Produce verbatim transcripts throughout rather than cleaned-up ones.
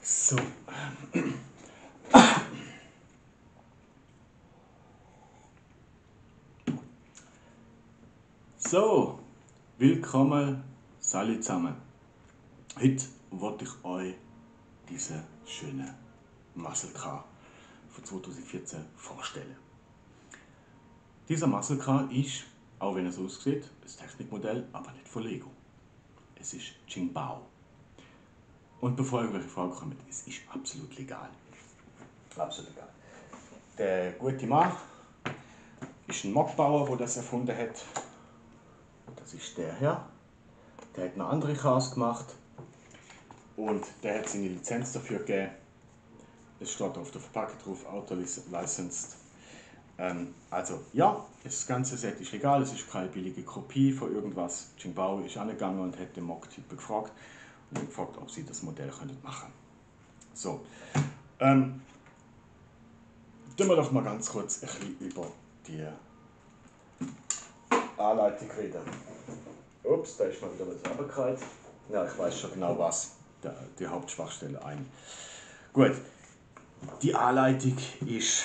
So. So, willkommen alle zusammen. Heute wollte ich euch diese schöne Muscle Car von zweitausendvierzehn vorstellen. Dieser Muscle Car ist, auch wenn er so aussieht, ein Technikmodell, aber nicht von Lego. Es ist Qingdao. Und bevor irgendwelche Fragen kommen, es ist absolut legal. Absolut legal. Der gute Mann ist ein Mockbauer, der das erfunden hat. Das ist der hier. Der hat noch andere Cars gemacht. Und der hat seine Lizenz dafür gegeben. Es steht auf der Verpackung drauf, Auto licensed. Ähm, also ja, das ganze Set ist legal, es ist keine billige Kopie von irgendwas. Qingdao ist angegangen und hat den Mock-Typ gefragt und gefragt, ob sie das Modell machen können. So, ähm, tun wir doch mal ganz kurz ein bisschen über die Anleitung reden. Ups, da ist mal wieder was runtergefallen. Ja, ich weiß schon genau was, die, die Hauptschwachstelle ein. Gut, die Anleitung ist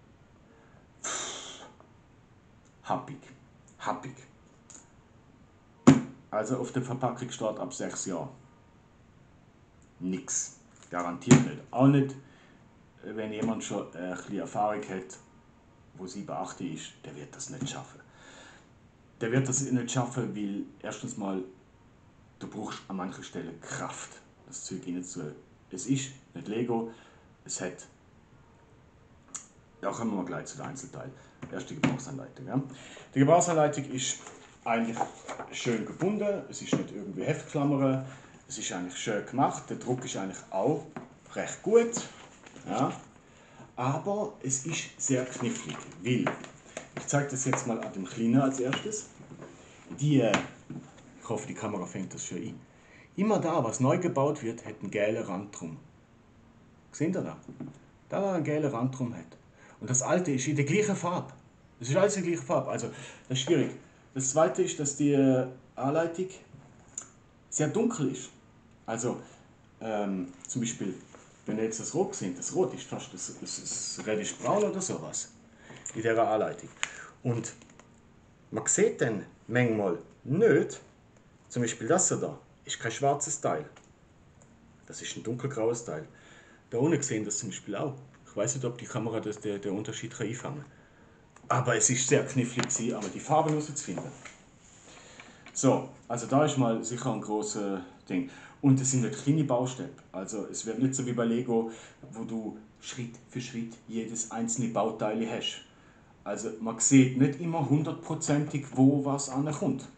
happig. Happig. Also auf der Verpackung steht ab sechs Jahren. Nix. Garantiert nicht. Auch nicht, wenn jemand schon ein bisschen Erfahrung hat, wo sieben, acht ist, der wird das nicht schaffen. Der wird das nicht schaffen, weil erstens mal, du brauchst an manchen Stellen Kraft, das Zeug reinzutun. Es ist nicht Lego, es hat... Ja, kommen wir mal gleich zu den Einzelteilen. Erst die Gebrauchsanleitung. Ja. Die Gebrauchsanleitung ist eigentlich schön gebunden, es ist nicht irgendwie Heftklammern, es ist eigentlich schön gemacht, der Druck ist eigentlich auch recht gut. Ja. Aber es ist sehr knifflig, weil, ich zeige das jetzt mal an dem Kleinen als erstes. Die, ich hoffe, die Kamera fängt das schon ein. Immer da, was neu gebaut wird, hat einen gelben Rand drum. Seht ihr da? Da, wo ein gelben Rand drum hat. Und das alte ist in der gleichen Farbe. Das ist alles in der gleichen Farbe. Also, das ist schwierig. Das zweite ist, dass die Anleitung sehr dunkel ist. Also, ähm, zum Beispiel, wenn ihr jetzt das Rot seht, das Rot ist fast das, das, das reddisch-braun oder sowas in dieser Anleitung. Und man sieht dann manchmal nicht, zum Beispiel das hier da, ist kein schwarzes Teil. Das ist ein dunkelgraues Teil. Da unten sehen das zum Beispiel auch. Ich weiß nicht, ob die Kamera das, den, den Unterschied kann einfangen kann. Aber es ist sehr knifflig, aber die Farben herauszufinden. So, also da ist mal sicher ein grosses Ding. Und es sind nicht kleine Bausteine. Also es wird nicht so wie bei Lego, wo du Schritt für Schritt jedes einzelne Bauteil hast. Also man sieht nicht immer hundertprozentig, wo was ankommt.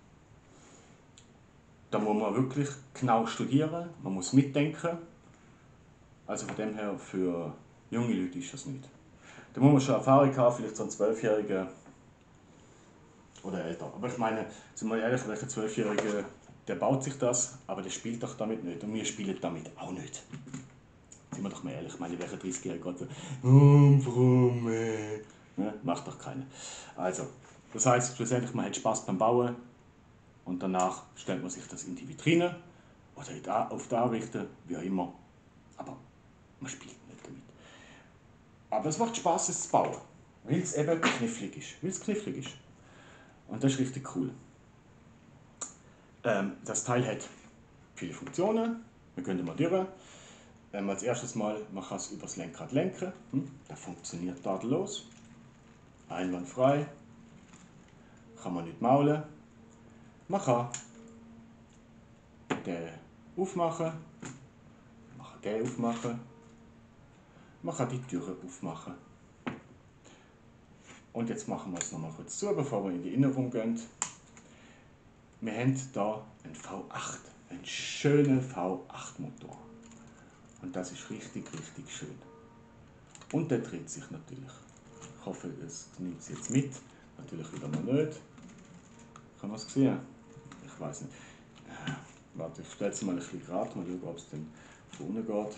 Da muss man wirklich genau studieren, man muss mitdenken. Also von dem her, für junge Leute ist das nicht. Da muss man schon Erfahrung haben, vielleicht so ein Zwölfjähriger oder älter. Aber ich meine, sind wir ehrlich, welcher Zwölfjährige, der baut sich das, aber der spielt doch damit nicht. Und wir spielen damit auch nicht. Sind wir doch mal ehrlich, ich meine, welcher dreißigjährige Gott sagt, oh, warum, äh? Ne? Macht doch keiner. Also, das heisst, schlussendlich, man hat Spaß beim Bauen und danach stellt man sich das in die Vitrine oder auf die Anrichten, wie auch immer. Aber man spielt nicht damit. Aber es macht Spaß, es zu bauen, weil es eben knifflig ist. Weil es knifflig ist. Und das ist richtig cool. Ähm, das Teil hat viele Funktionen. Wir können mal durch. Ähm, als erstes mal, man kann es übers Lenkrad lenken. Hm? Das funktioniert tadellos. Einwandfrei. Kann man nicht maulen. Man kann den aufmachen. Man kann den aufmachen. Man kann die Türen aufmachen. Und jetzt machen wir es nochmal kurz zu, bevor wir in die Innenraum gehen. Wir haben hier einen V acht, einen schönen V acht Motor. Und das ist richtig, richtig schön. Und der dreht sich natürlich. Ich hoffe, es nimmt es jetzt mit. Natürlich wieder mal nicht. Kann man es sehen? Ich weiß nicht. Äh, warte, ich stelle es mal ein bisschen gerade, mal schauen, ob es dann von unten geht.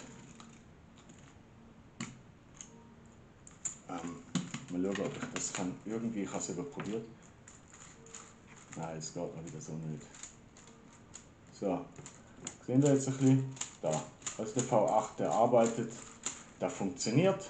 Ähm, mal schauen, ob ich das kann. Irgendwie, ich habe es eben probiert. Nein, es geht mal wieder so nicht. So, sehen wir jetzt ein bisschen? Da. Also der V acht, der arbeitet, der funktioniert.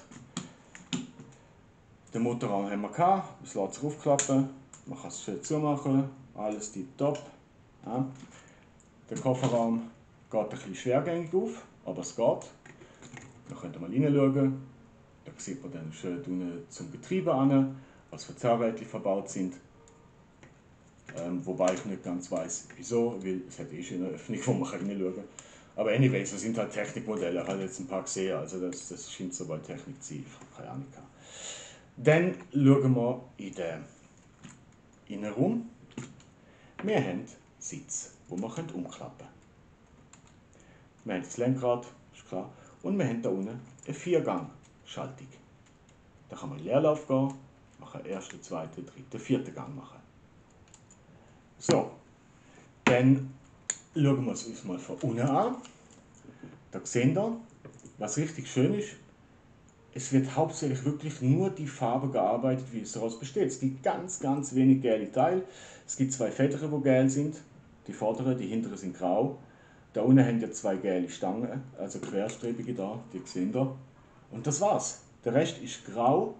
Den Motorraum haben wir gehabt, es lässt sich aufklappen, man kann es schön zumachen, alles tipptopp. Ja. Der Kofferraum geht ein bisschen schwergängig auf, aber es geht. Da könnt ihr mal reinschauen, da sieht man dann schön unten zum Getriebe an, was für Zahnrädchen verbaut sind. Ähm, wobei ich nicht ganz weiß wieso, weil es hat eh schon eine Öffnung, wo man reinschauen kann. Aber anyways, das sind halt Technikmodelle, ich habe jetzt ein paar gesehen, also das, das scheint so bei Technik zu sein, ich habe keine Ahnung. Dann schauen wir in den Innenraum. Wir haben Sitz, wo wir umklappen können. Wir haben das Lenkrad, ist klar, und wir haben da unten eine Viergang-Schaltung. Da kann man in Leerlauf gehen, man kann ersten, zweiten, dritten, vierten Gang machen. So, dann schauen wir es uns mal von unten an. Da sehen wir, was richtig schön ist. Es wird hauptsächlich wirklich nur die Farbe gearbeitet, wie es daraus besteht. Es gibt ganz, ganz wenig gelbe Teile. Es gibt zwei Federn, die gelb sind. Die vorderen, die hinteren sind grau. Da unten haben wir zwei gelbe Stangen, also querstrebige da, die sehen da. Und das war's. Der Rest ist grau.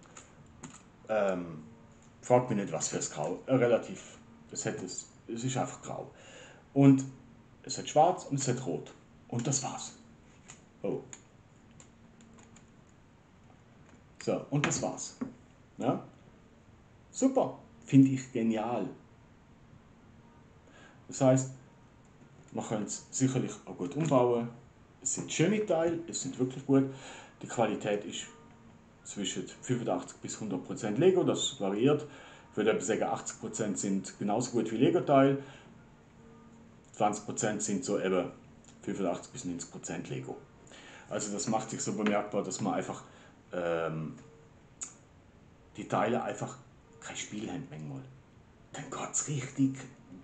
Ähm, fragt mich nicht, was für ein Grau. Äh, relativ. Es, hat es, es ist einfach grau. Und es hat schwarz und es hat rot. Und das war's. Oh. So, und das war's. Ja? Super, finde ich genial. Das heißt, man kann es sicherlich auch gut umbauen. Es sind schöne Teile, es sind wirklich gut. Die Qualität ist zwischen fünfundachtzig bis hundert Prozent Lego, das variiert. Ich würde sagen, achtzig Prozent sind genauso gut wie Lego-Teile. zwanzig Prozent sind so eben fünfundachtzig bis neunzig Prozent Lego. Also das macht sich so bemerkbar, dass man einfach ähm, die Teile einfach kein Spiel haben manchmal. Dann geht es richtig.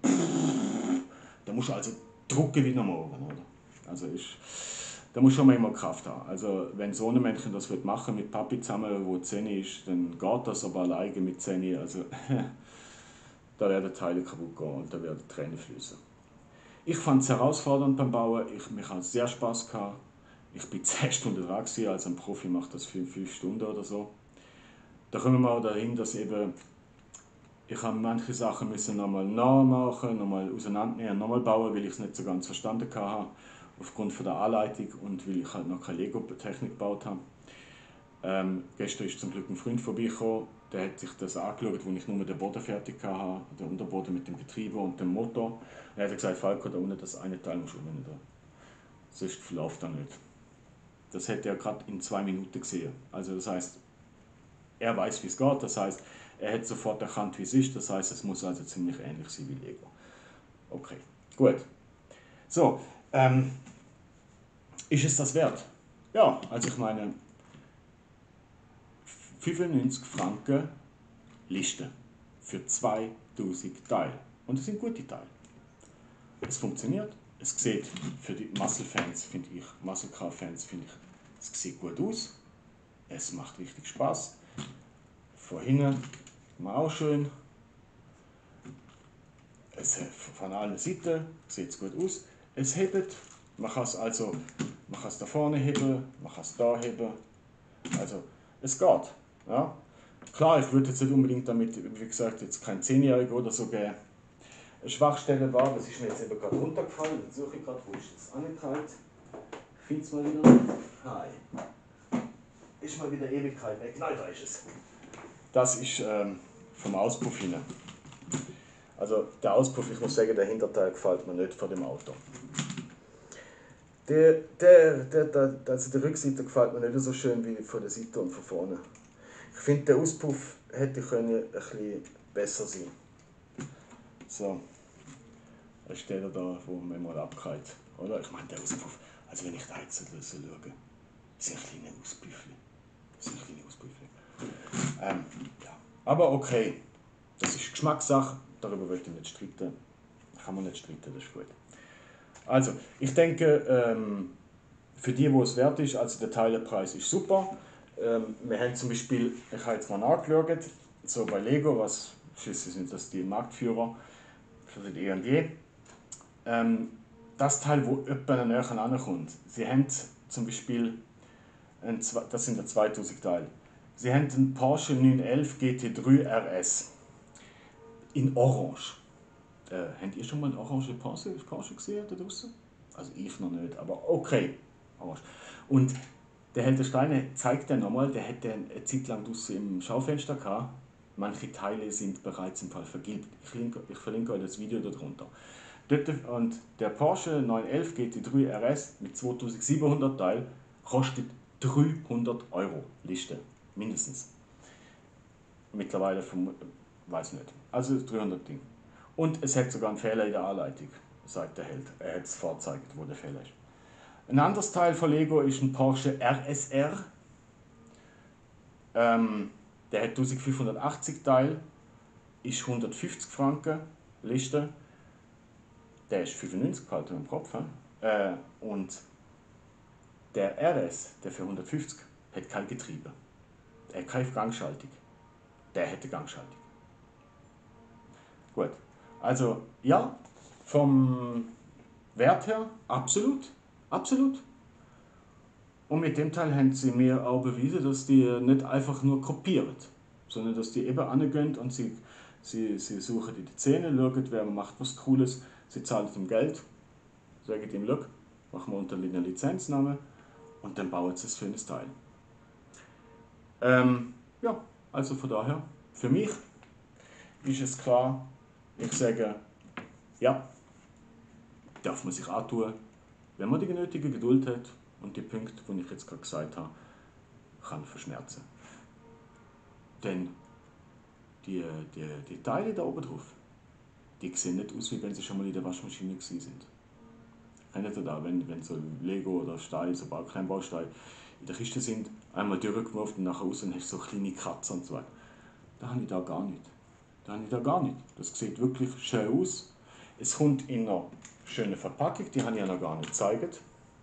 Da musst du also drucken wie am Morgen, oder? Also ist, da musst du schon manchmal Kraft haben. Also wenn so ein Männchen das machen mit Papi zusammen, wo zehn ist, dann geht das, aber alleine mit zehn, also da werden Teile kaputt gehen und da werden Tränen fließen. Ich fand es herausfordernd beim Bauen, ich, mich hat sehr Spaß gehabt. Ich bin zehn Stunden dran gewesen, also ein Profi macht das für fünf Stunden oder so. Da kommen wir auch dahin, dass eben ich habe manche Sachen müssen nochmal nachmachen, nochmal auseinandernehmen, nochmal bauen, weil ich es nicht so ganz verstanden habe, aufgrund von der Anleitung und weil ich halt noch keine Lego-Technik gebaut habe. Ähm, gestern ist zum Glück ein Freund vorbeigekommen, der hat sich das angeschaut, wo ich nur den Boden fertig hatte, den Unterboden mit dem Getriebe und dem Motor. Und er hat gesagt, Falco, da unten das eine Teil musst du umnehmen. Sonst läuft das nicht. Das hätte er gerade in zwei Minuten gesehen. Also das heißt, er weiß, wie es geht, das heißt, er hat sofort erkannt, wie es ist, das heißt, es muss also ziemlich ähnlich sein wie Lego. Okay, gut. So, ähm, ist es das wert? Ja, also ich meine, fünfundneunzig Franken Liste für zweitausend Teile. Und es sind gute Teile. Es funktioniert, es sieht für die Muscle-Fans, finde ich, Muscle-Car-Fans, finde ich, es sieht gut aus, es macht richtig Spaß. Von hinten auch schön. Es, von allen Seiten sieht es gut aus. Es hebt, man kann es also man kann es da vorne heben, man kann es da heben. Also es geht. Ja. Klar, ich würde jetzt nicht unbedingt damit, wie gesagt, jetzt kein Zehnjähriger oder so geben. Eine Schwachstelle war, das ist mir jetzt eben gerade runtergefallen, jetzt suche ich gerade, wo ist das angekalt. Ich finde es mal wieder nicht. Hi. Ist mal wieder Ewigkeit weg. Nein, da ist es. Das ist ähm, vom Auspuff hin. Also der Auspuff, ich muss sagen, der Hinterteil gefällt mir nicht von dem Auto. Der, der, der, der, also die Rückseite gefällt mir nicht so schön wie von der Seite und von vorne. Ich finde, der Auspuff hätte können ein bisschen besser sein. So, da steht er da, wo man mal abkalt. Oder? Ich meine, der Auspuff, also wenn ich da jetzt so schaue, das sind kleine Auspuffchen. Das sind kleine Auspuffchen. Ähm, ja. Aber okay, das ist Geschmackssache, darüber möchte ich nicht streiten. Da kann man nicht streiten, das ist gut. Also, ich denke, ähm, für die, wo es wert ist, also der Teilepreis ist super. Ähm, wir haben zum Beispiel, ich habe jetzt mal nachgeschaut, so bei Lego, was schließlich sind das die Marktführer für die E und J. Ähm, das Teil, wo etwa näher ankommt. Sie haben zum Beispiel, ein, das sind der zweitausend Teil, Sie haben einen Porsche neun elf G T drei R S in Orange. Äh, habt ihr schon mal einen orangen Porsche, Porsche gesehen da draußen? Also ich noch nicht, aber okay. Orange. Und der Helter Steine zeigt dann nochmal, der hat den eine Zeit lang draußen im Schaufenster gehabt. Manche Teile sind bereits im Fall vergilbt. Ich verlinke, ich verlinke euch das Video darunter. Dort, und der Porsche neun elf G T drei R S mit zweitausendsiebenhundert Teil kostet dreihundert Euro Liste. Mindestens. Mittlerweile, vom, weiß nicht. Also dreihundert Ding. Und es hat sogar einen Fehler in der Anleitung, sagt der Held. Er hat es vorgezeigt, wo der Fehler ist. Ein anderes Teil von Lego ist ein Porsche R S R. Ähm, der hat eintausendfünfhundertachtzig Teil, ist hundertfünfzig Franken Liste. Der ist fünfundneunzig gehalten im Kopf. Äh, und der R S, der für hundertfünfzig, hat kein Getriebe. Er hat keine Gangschaltung. Der hätte Gangschaltung. Gut. Also ja, vom Wert her absolut. Absolut. Und mit dem Teil haben sie mir auch bewiesen, dass die nicht einfach nur kopieren, sondern dass die eben angehen und sie, sie, sie suchen in die Szene, schauen, wer macht was Cooles, sie zahlen ihm Geld, sagen ihm, look, machen wir unter einer Lizenznahme und dann bauen sie es für ein Teil. Ähm, ja, also von daher, für mich ist es klar, ich sage, ja, darf man sich antun, wenn man die nötige Geduld hat und die Punkte, die ich jetzt gerade gesagt habe, kann verschmerzen. Denn die, die, die Teile da oben drauf, die sehen nicht aus, wie wenn sie schon mal in der Waschmaschine gewesen sind. Kennt ihr das, wenn, wenn so Lego oder Steine, so Kleinbausteine in der Kiste sind, einmal durchgeworfen und nachher raus und hast so kleine Kratzer und so weiter. Da habe ich da gar nicht. Da habe ich da gar nicht. Das sieht wirklich schön aus. Es kommt in einer schönen Verpackung, die habe ich ja noch gar nicht gezeigt.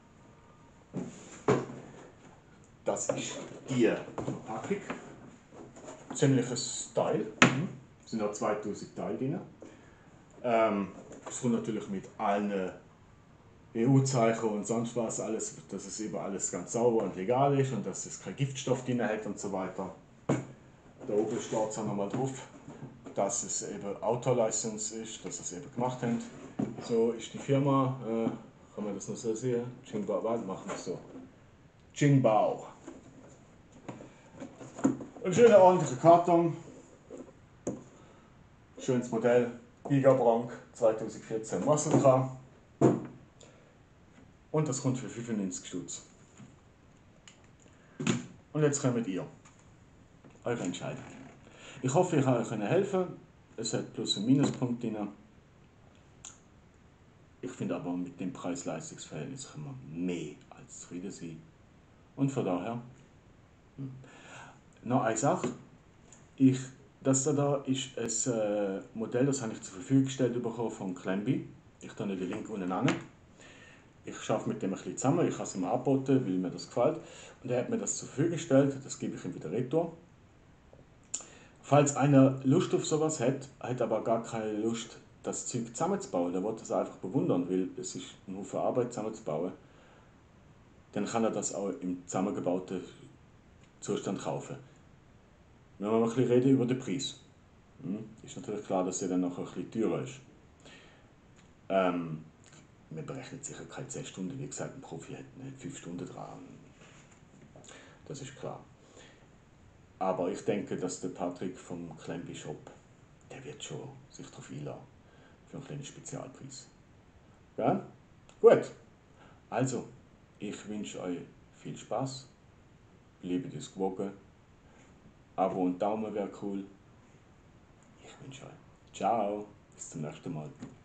Das ist die Verpackung. Ziemliches Teil. Es sind noch zweitausend Teile drin. Ähm, es kommt natürlich mit allen E U-Zeichen und sonst was, alles, dass es eben alles ganz sauber und legal ist und dass es keinen Giftstoff drin hat und so weiter. Da oben steht es auch nochmal drauf, dass es eben Auto-License ist, dass sie es eben gemacht haben. So ist die Firma, äh, kann man das noch so sehen? Jingbao, warte, machen wir es so. Jingbao. Ein schöner ordentlicher Karton. Schönes Modell. Gigabrank zweitausendvierzehn Muscle Car. Und das kommt für fünfundneunzig Stutz. Und jetzt kommt ihr. Eure Entscheidung. Ich hoffe, ich kann euch helfen. Es hat Plus- und Minuspunkt drin. Ich finde aber, mit dem Preis-Leistungs-Verhältnis können wir mehr als zufrieden sein. Und von daher, hm. noch eine Sache. Ich, das da ist ein äh, Modell, das habe ich zur Verfügung gestellt bekommen von Clemby. Ich tue den Link unten an. Ich arbeite mit dem ein bisschen zusammen, ich habe es ihm angeboten, weil mir das gefällt. Und er hat mir das zur Verfügung gestellt, das gebe ich ihm wieder retour. Falls einer Lust auf sowas hat, hat aber gar keine Lust, das Zeug zusammenzubauen, der will das einfach bewundern, weil es ist ein Haufen Arbeit zusammenzubauen, dann kann er das auch im zusammengebauten Zustand kaufen. Wenn wir mal ein bisschen reden über den Preis, hm, ist natürlich klar, dass er dann noch ein bisschen teurer ist. Ähm, wir berechnen sicher keine zehn Stunden, wie gesagt, ein Profi hat nicht fünf Stunden dran. Das ist klar. Aber ich denke, dass der Patrick vom Clemby Shop, der wird schon sich darauf einlassen. Für einen kleinen Spezialpreis. Ja? Gut. Also, ich wünsche euch viel Spaß. Bleibt uns gewogen. Abo und Daumen wäre cool. Ich wünsche euch. Ciao. Bis zum nächsten Mal.